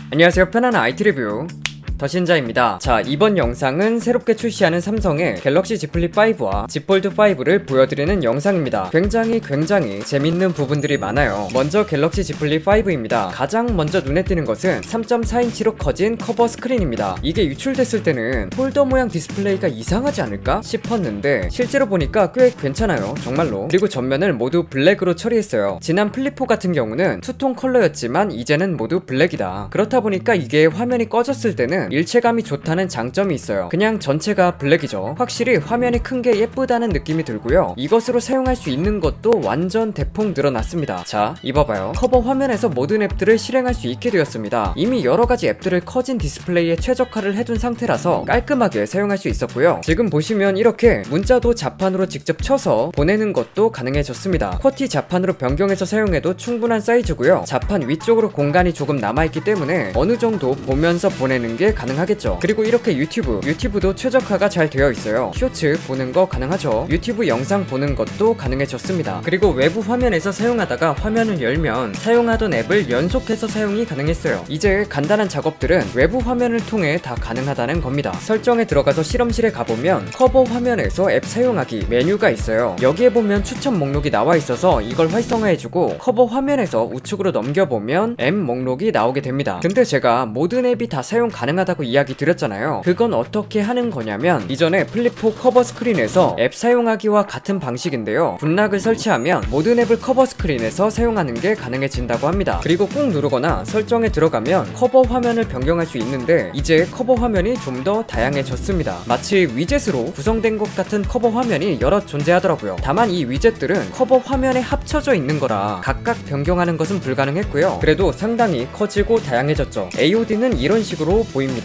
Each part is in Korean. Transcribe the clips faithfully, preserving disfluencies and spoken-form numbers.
안녕하세요, 편안한 아이티 리뷰 더신자입니다. 자, 이번 영상은 새롭게 출시하는 삼성의 갤럭시 Z 플립 파이브와 Z 폴드 파이브를 보여드리는 영상입니다. 굉장히 굉장히 재밌는 부분들이 많아요. 먼저 갤럭시 Z 플립 파이브입니다. 가장 먼저 눈에 띄는 것은 삼 점 사 인치로 커진 커버 스크린입니다. 이게 유출됐을 때는 폴더 모양 디스플레이가 이상하지 않을까 싶었는데 실제로 보니까 꽤 괜찮아요, 정말로. 그리고 전면을 모두 블랙으로 처리했어요. 지난 플립 사 같은 경우는 투톤 컬러였지만 이제는 모두 블랙이다. 그렇다 보니까 이게 화면이 꺼졌을 때는 일체감이 좋다는 장점이 있어요. 그냥 전체가 블랙이죠. 확실히 화면이 큰 게 예쁘다는 느낌이 들고요. 이것으로 사용할 수 있는 것도 완전 대폭 늘어났습니다. 자, 입어봐요. 커버 화면에서 모든 앱들을 실행할 수 있게 되었습니다. 이미 여러가지 앱들을 커진 디스플레이에 최적화를 해둔 상태라서 깔끔하게 사용할 수 있었고요. 지금 보시면 이렇게 문자도 자판으로 직접 쳐서 보내는 것도 가능해졌습니다. 쿼티 자판으로 변경해서 사용해도 충분한 사이즈고요. 자판 위쪽으로 공간이 조금 남아있기 때문에 어느 정도 보면서 보내는 게 가능하겠죠. 그리고 이렇게 유튜브 유튜브도 최적화가 잘 되어 있어요. 쇼츠 보는 거 가능하죠. 유튜브 영상 보는 것도 가능해졌습니다. 그리고 외부 화면에서 사용하다가 화면을 열면 사용하던 앱을 연속해서 사용이 가능했어요. 이제 간단한 작업들은 외부 화면을 통해 다 가능하다는 겁니다. 설정에 들어가서 실험실에 가보면 커버 화면에서 앱 사용하기 메뉴가 있어요. 여기에 보면 추천 목록이 나와 있어서 이걸 활성화해주고 커버 화면에서 우측으로 넘겨보면 앱 목록이 나오게 됩니다. 근데 제가 모든 앱이 다 사용 가능하다 다고 이야기 드렸잖아요. 그건 어떻게 하는 거냐면 이전에 플립 사 커버 스크린에서 앱 사용하기와 같은 방식인데요. 분락을 설치하면 모든 앱을 커버 스크린에서 사용하는 게 가능해진다고 합니다. 그리고 꾹 누르거나 설정에 들어가면 커버 화면을 변경할 수 있는데 이제 커버 화면이 좀 더 다양해졌습니다. 마치 위젯으로 구성된 것 같은 커버 화면이 여러 존재하더라고요. 다만 이 위젯들은 커버 화면에 합쳐져 있는 거라 각각 변경하는 것은 불가능했고요. 그래도 상당히 커지고 다양해졌죠. 에이오디는 이런 식으로 보입니다.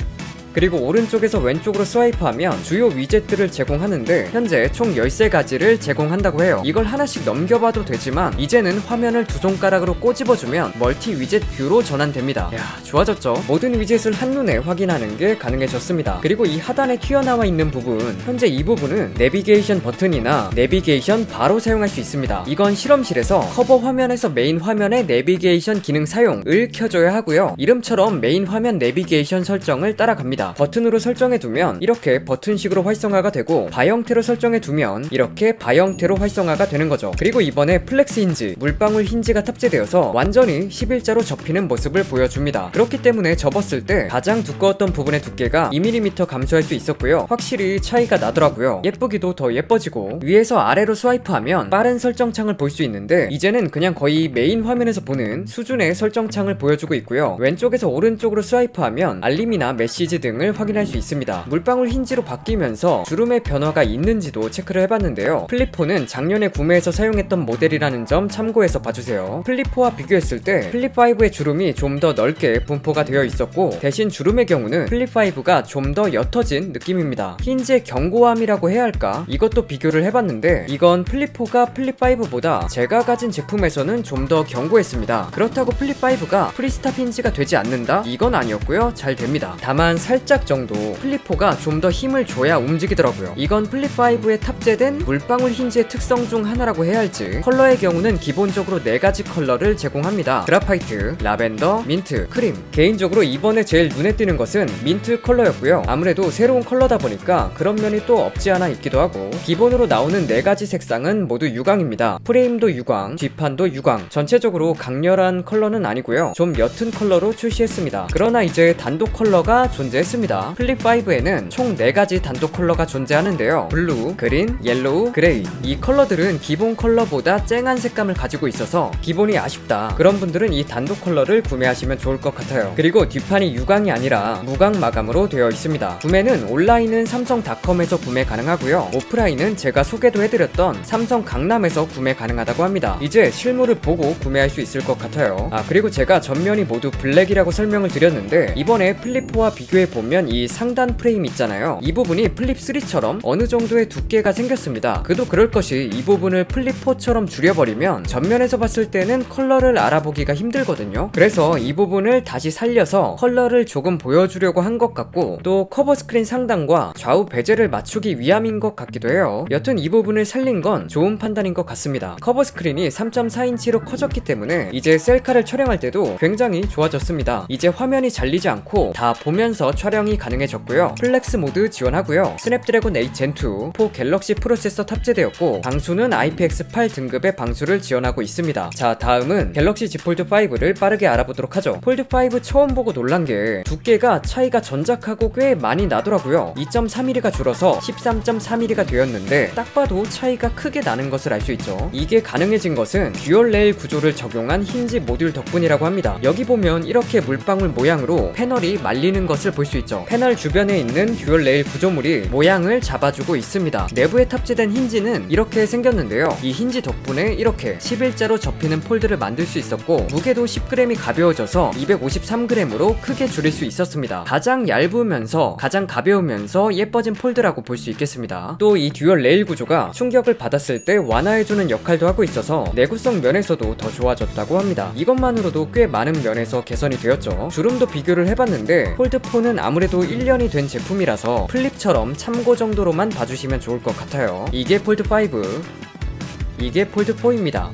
그리고 오른쪽에서 왼쪽으로 스와이프하면 주요 위젯들을 제공하는데 현재 총 열세 가지를 제공한다고 해요. 이걸 하나씩 넘겨봐도 되지만 이제는 화면을 두 손가락으로 꼬집어주면 멀티 위젯 뷰로 전환됩니다. 이야, 좋아졌죠? 모든 위젯을 한눈에 확인하는 게 가능해졌습니다. 그리고 이 하단에 튀어나와 있는 부분, 현재 이 부분은 내비게이션 버튼이나 내비게이션 바로 사용할 수 있습니다. 이건 실험실에서 커버 화면에서 메인 화면의 내비게이션 기능 사용을 켜줘야 하고요. 이름처럼 메인 화면 내비게이션 설정을 따라갑니다. 버튼으로 설정해두면 이렇게 버튼식으로 활성화가 되고 바 형태로 설정해두면 이렇게 바 형태로 활성화가 되는 거죠. 그리고 이번에 플렉스 힌지, 물방울 힌지가 탑재되어서 완전히 십일자로 접히는 모습을 보여줍니다. 그렇기 때문에 접었을 때 가장 두꺼웠던 부분의 두께가 이 밀리미터 감소할 수 있었고요. 확실히 차이가 나더라고요. 예쁘기도 더 예뻐지고 위에서 아래로 스와이프하면 빠른 설정창을 볼 수 있는데 이제는 그냥 거의 메인 화면에서 보는 수준의 설정창을 보여주고 있고요. 왼쪽에서 오른쪽으로 스와이프하면 알림이나 메시지 등 을 확인할 수 있습니다. 물방울 힌지로 바뀌면서 주름의 변화가 있는지도 체크를 해봤는데요. 플립 사는 작년에 구매해서 사용했던 모델이라는 점 참고해서 봐주세요. 플립 사와 비교했을 때 플립 파이브의 주름이 좀 더 넓게 분포가 되어 있었고 대신 주름의 경우는 플립 파이브가 좀 더 옅어진 느낌입니다. 힌지의 견고함이라고 해야 할까? 이것도 비교를 해봤는데 이건 플립 사가 플립 파이브보다 제가 가진 제품에서는 좀 더 견고했습니다. 그렇다고 플립 파이브가 프리스탑 힌지가 되지 않는다? 이건 아니었고요. 잘 됩니다. 다만 살 살짝 정도 플립 사가 좀 더 힘을 줘야 움직이더라고요. 이건 플립 파이브에 탑재된 물방울 힌지의 특성 중 하나라고 해야 할지. 컬러의 경우는 기본적으로 네 가지 컬러를 제공합니다. 그라파이트, 라벤더, 민트, 크림. 개인적으로 이번에 제일 눈에 띄는 것은 민트 컬러였고요. 아무래도 새로운 컬러다 보니까 그런 면이 또 없지 않아 있기도 하고 기본으로 나오는 네 가지 색상은 모두 유광입니다. 프레임도 유광, 뒷판도 유광. 전체적으로 강렬한 컬러는 아니고요. 좀 옅은 컬러로 출시했습니다. 그러나 이제 단독 컬러가 존재했습니다. 플립 파이브에는 총 네 가지 단독 컬러가 존재하는데요. 블루, 그린, 옐로우, 그레이. 이 컬러들은 기본 컬러보다 쨍한 색감을 가지고 있어서 기본이 아쉽다. 그런 분들은 이 단독 컬러를 구매하시면 좋을 것 같아요. 그리고 뒷판이 유광이 아니라 무광 마감으로 되어 있습니다. 구매는 온라인은 삼성닷컴에서 구매 가능하고요. 오프라인은 제가 소개도 해드렸던 삼성 강남에서 구매 가능하다고 합니다. 이제 실물을 보고 구매할 수 있을 것 같아요. 아, 그리고 제가 전면이 모두 블랙이라고 설명을 드렸는데 이번에 플립 사와 비교해 보면 이 상단 프레임 있잖아요. 이 부분이 플립 쓰리처럼 어느 정도의 두께가 생겼습니다. 그도 그럴 것이 이 부분을 플립 포처럼 줄여버리면 전면에서 봤을 때는 컬러를 알아보기가 힘들거든요. 그래서 이 부분을 다시 살려서 컬러를 조금 보여주려고 한 것 같고, 또 커버 스크린 상단과 좌우 베젤을 맞추기 위함인 것 같기도 해요. 여튼 이 부분을 살린 건 좋은 판단인 것 같습니다. 커버 스크린이 삼 점 사 인치로 커졌기 때문에 이제 셀카를 촬영할 때도 굉장히 좋아졌습니다. 이제 화면이 잘리지 않고 다 보면서 촬영이 가능해졌고요. 플렉스 모드 지원하고요. 스냅드래곤 에잇 젠 투 사 갤럭시 프로세서 탑재되었고, 방수는 아이 피 엑스 팔 등급의 방수를 지원하고 있습니다. 자, 다음은 갤럭시 Z 폴드 파이브를 빠르게 알아보도록 하죠. 폴드 파이브 처음 보고 놀란 게 두께가 차이가 전작하고 꽤 많이 나더라고요. 이 점 삼 밀리미터가 줄어서 십삼 점 사 밀리미터가 되었는데 딱 봐도 차이가 크게 나는 것을 알 수 있죠. 이게 가능해진 것은 듀얼 레일 구조를 적용한 힌지 모듈 덕분이라고 합니다. 여기 보면 이렇게 물방울 모양으로 패널이 말리는 것을 볼 수 있죠. 패널 주변에 있는 듀얼 레일 구조물이 모양을 잡아주고 있습니다. 내부에 탑재된 힌지는 이렇게 생겼는데요. 이 힌지 덕분에 이렇게 십일자로 접히는 폴드를 만들 수 있었고, 무게도 십 그램이 가벼워져서 이백오십삼 그램으로 크게 줄일 수 있었습니다. 가장 얇으면서 가장 가벼우면서 예뻐진 폴드라고 볼 수 있겠습니다. 또 이 듀얼 레일 구조가 충격을 받았을 때 완화해주는 역할도 하고 있어서 내구성 면에서도 더 좋아졌다고 합니다. 이것만으로도 꽤 많은 면에서 개선이 되었죠. 주름도 비교를 해봤는데 폴드사는 아무래도 일 년이 된 제품이라서 플립처럼 참고 정도로만 봐주시면 좋을 것 같아요. 이게 폴드 파이브, 이게 폴드 포입니다.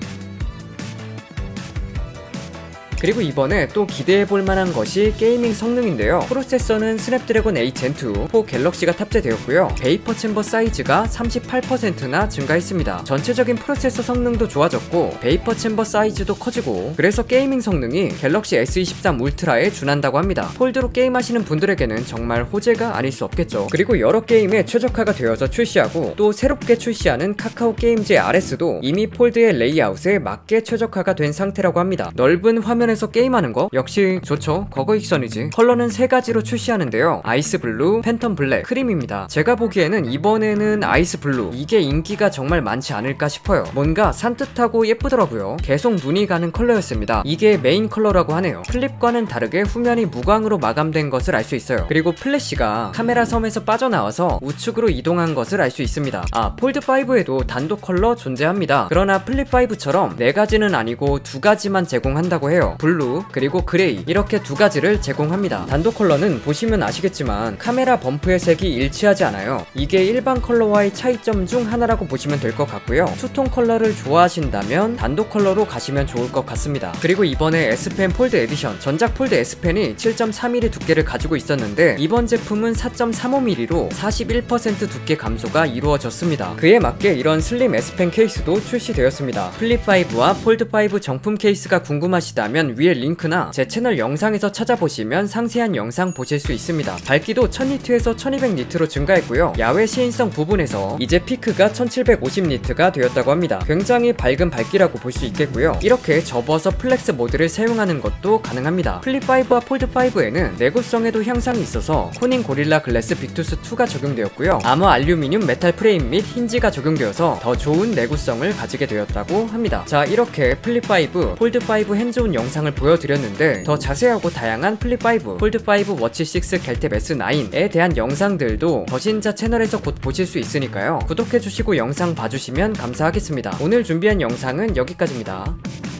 그리고 이번에 또 기대해볼 만한 것이 게이밍 성능인데요. 프로세서는 스냅드래곤 에잇 젠 투 사 갤럭시가 탑재되었고요. 베이퍼 챔버 사이즈가 삼십팔 퍼센트나 증가했습니다. 전체적인 프로세서 성능도 좋아졌고 베이퍼 챔버 사이즈도 커지고, 그래서 게이밍 성능이 갤럭시 에스 이십삼 울트라에 준한다고 합니다. 폴드로 게임하시는 분들에게는 정말 호재가 아닐 수 없겠죠. 그리고 여러 게임에 최적화가 되어서 출시하고, 또 새롭게 출시하는 카카오 게임즈의 알 에스도 이미 폴드의 레이아웃에 맞게 최적화가 된 상태라고 합니다. 넓은 화면 에서 게임하는 거 역시 좋죠. 거거익선이지. 컬러는 세 가지로 출시하는데요. 아이스 블루, 팬텀 블랙, 크림입니다. 제가 보기에는 이번에는 아이스 블루, 이게 인기가 정말 많지 않을까 싶어요. 뭔가 산뜻하고 예쁘더라고요. 계속 눈이 가는 컬러였습니다. 이게 메인 컬러라고 하네요. 플립과는 다르게 후면이 무광으로 마감된 것을 알 수 있어요. 그리고 플래시가 카메라 섬에서 빠져나와서 우측으로 이동한 것을 알 수 있습니다. 아, 폴드 파이브에도 단독 컬러 존재합니다. 그러나 플립 파이브처럼 네 가지는 아니고 두 가지만 제공한다고 해요. 블루 그리고 그레이, 이렇게 두 가지를 제공합니다. 단독 컬러는 보시면 아시겠지만 카메라 범프의 색이 일치하지 않아요. 이게 일반 컬러와의 차이점 중 하나라고 보시면 될 것 같고요. 투톤 컬러를 좋아하신다면 단독 컬러로 가시면 좋을 것 같습니다. 그리고 이번에 S펜 폴드 에디션, 전작 폴드 S펜이 칠 점 사 밀리미터 두께를 가지고 있었는데 이번 제품은 사 점 삼오 밀리미터로 사십일 퍼센트 두께 감소가 이루어졌습니다. 그에 맞게 이런 슬림 S펜 케이스도 출시되었습니다. 플립 파이브와 폴드 파이브 정품 케이스가 궁금하시다면 위에 링크나 제 채널 영상에서 찾아보시면 상세한 영상 보실 수 있습니다. 밝기도 천 니트에서 천이백 니트로 증가했고요. 야외 시인성 부분에서 이제 피크가 천칠백오십 니트가 되었다고 합니다. 굉장히 밝은 밝기라고 볼 수 있겠고요. 이렇게 접어서 플렉스 모드를 사용하는 것도 가능합니다. 플립 파이브와 폴드 파이브에는 내구성에도 향상이 있어서 코닝 고릴라 글래스 빅투스 투가 적용되었고요. 아머 알루미늄 메탈 프레임 및 힌지가 적용되어서 더 좋은 내구성을 가지게 되었다고 합니다. 자, 이렇게 플립 파이브, 폴드 파이브 핸즈온 영상을 보여드렸는데 더 자세하고 다양한 플립 파이브, 폴드 파이브 워치 식 갤탭 에스 나인에 대한 영상들도 더신자 채널에서 곧 보실 수 있으니까요. 구독해주시고 영상 봐주시면 감사하겠습니다. 오늘 준비한 영상은 여기까지입니다.